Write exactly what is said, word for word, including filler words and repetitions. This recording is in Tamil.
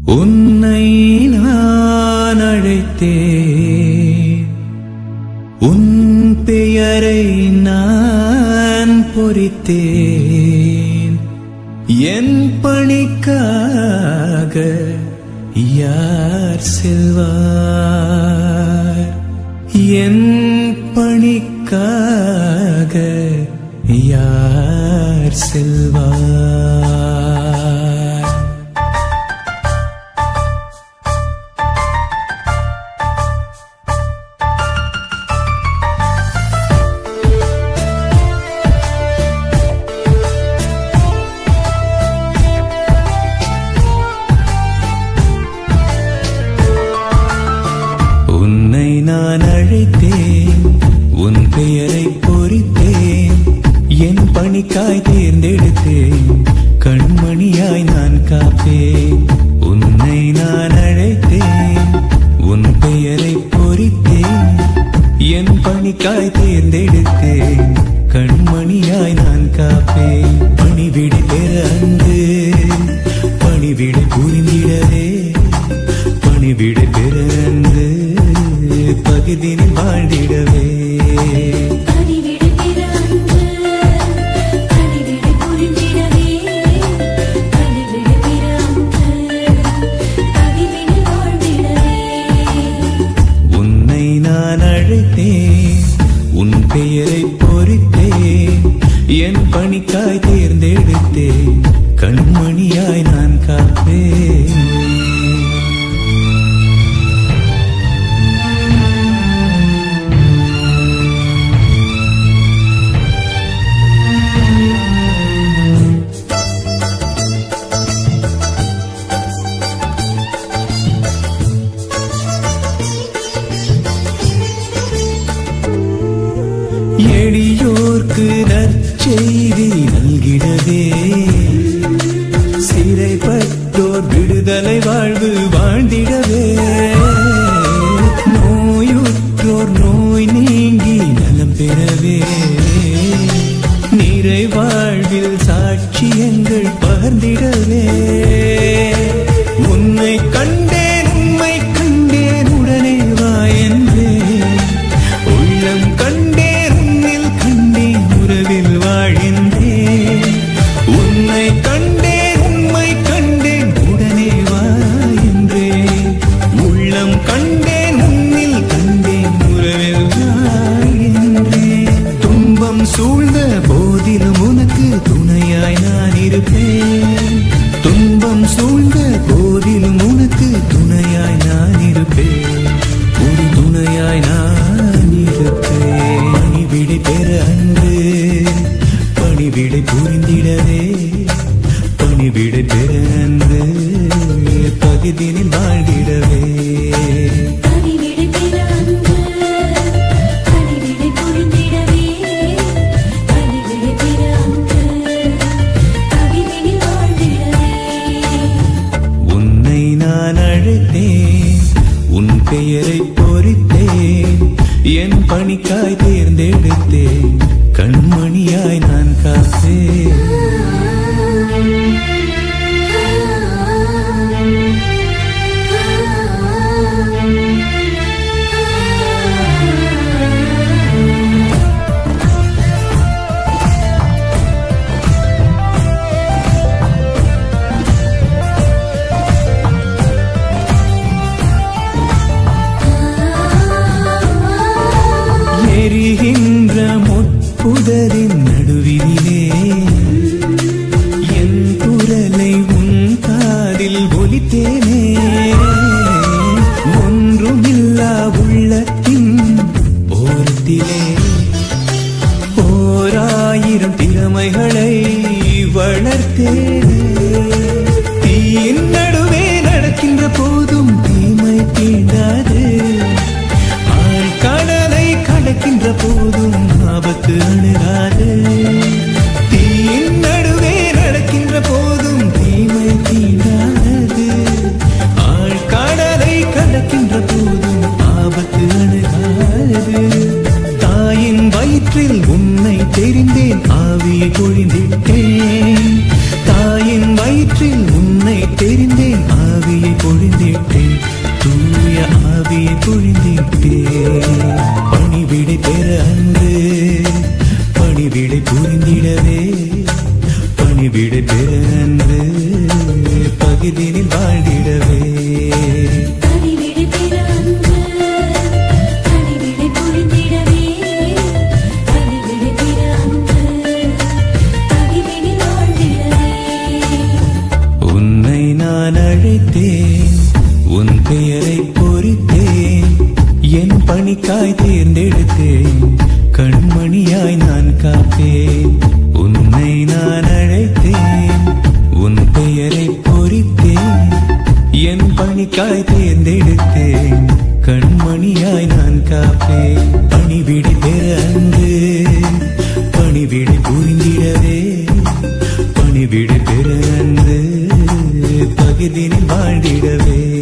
உன்னை நான் அழைத்தேன், உன் பெயரை நான் பொறித்தேன். என் பணிக்காக யார் செல்வார்? என் பணிக்காக யார் செல்வார்? உன்னை நான் அழைத்தேன், உன் பெயரை பொறித்தேன். என் பணிக்காய் தேர்ந்தெடுத்தேன், கண்மணியாய் நான் காப்பேன். உன்னை நான் அழைத்தேன், உன் பெயரை பொறித்தேன். என் பணிக்காய் தேர்ந்தெடுத்தேன், கண்மணியாய் நான் காப்பேன். பணிவிடை பெற அன்று பணிவிடை புரிந்திடவே, பணிவிடை பெற அன்று பகுதியில் வாழ்ந்திடவே. உன்னை நான் அழைத்தேன், உன் பெயரை பொறித்தேன். என் பணிக்காய் தேர்ந்தெடுத்தேன், கண்மணியாய் நான் காப்பேன். எளியோர்க்கு நற்செய்தி நல்கிடவே, சிறைப்பட்டோர் விடுதலை வாழ்வு வாழ்ந்திடவே. நோயுற்றோர் நோய் நீங்கி நலம் பெறவே, நிறை வாழ்வில் சாட்சியங்கள் பகிர்ந்திடவே. உன்னை கண்டேன், உண்மை கண்டேன், உடனே வா என்றேன். உள்ளம் கண்டேன், உன்னில் கண்டேன், உறவில் வாழ்கின்றேன். உன்னை கண்டேன், உண்மை கண்டேன், உடனே வா என்றேன். உள்ளம் கண்டேன், உன்னில் கண்டேன், உறவில் வாழ்கின்றேன். துன்பம் சூழ்ந்த போதிலும் உனக்கு துணையாய் நான் இருப்பேன். துன்பம் சூழ்ந்த போதிலும் உனக்கு துணையாய் நான் இருப்பேன். ஒரு துணையாய் நான் இருப்பேன். பணிவிடை பெற அன்று பணிவிடை புரிந்திடவே, பணிவிடை பெற அன்று பகுதியில் வாழ்ந்திடவே. உன்னை நான் அழைத்தேன், உன் பெயரை பொறித்தேன். என் பணிக்காய் தேர்ந்தெடுத்தேன், கண்மணியாய் நான் காப்பேன். எரிகின்ற முட்புதரின் நடுவிலே என் குரலை உன் காதில் ஒலித்தேனே. ஒன்றுமில்லா உள்ளத்தின் ஓரத்திலே ஓராயிரம் திறமைகளை வளர்த்தேனே. தீயின் நடுவே நடக்கின்ற போதும் தீமை தீண்டாது, கடலை கடக்கின்ற போதும் ஆபத்து அணுகாது. தீயின் நடுவே நடக்கின்ற போதும் தீமை தீண்டாது, ஆள் கடலை கடக்கின்ற போதும் ஆபத்து அணுகாது. தாயின் வயிற்றில் உன்னை தெரிந்தேன், ஆவியை பொழிந்திட்டேன். தாயின் வயிற்றில் உன்னை தெரிந்தேன், ஆவியை மழையை பொழிந்திட்டேன், தூய ஆவியை பொழிந்திட்டேன். பணிவிடை பெற அன்று பணிவிடை புரிந்திடவே, பணிவிடை பெற அன்று பகுதியில் வாழ்ந்திடவே. உன்னை நான் அழைத்தேன், உன் பெயரை பொறித்தேன், என் பணிக்காய் தேர்ந்தெடுத்தேன், கண்மணியாய் நான் காப்பேன். உன்னை நான் அழைத்தேன், உன் பெயரை பொறித்தேன், என் பணிக்காய் தேர்ந்தெடுத்தேன், கண்மணியாய் நான் காப்பேன். பணிவிடை பெற அன்று பணிவிடை புரிந்திடவே, பணிவிடை பெற அன்று பகுதியில் வாழ்ந்திடவே.